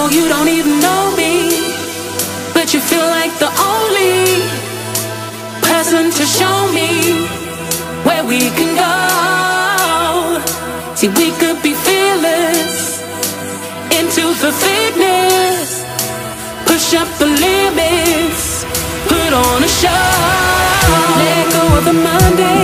you don't even know me, but you feel like the only person to show me where we can go. See, we could be fearless into the thickness, push up the limits, put on a show. Let go of the Monday,